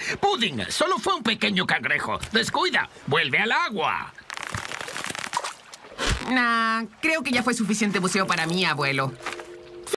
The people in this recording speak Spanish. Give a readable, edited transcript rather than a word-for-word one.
Pudding, solo fue un pequeño cangrejo. Descuida, vuelve al agua. Nah, creo que ya fue suficiente buceo para mí, abuelo.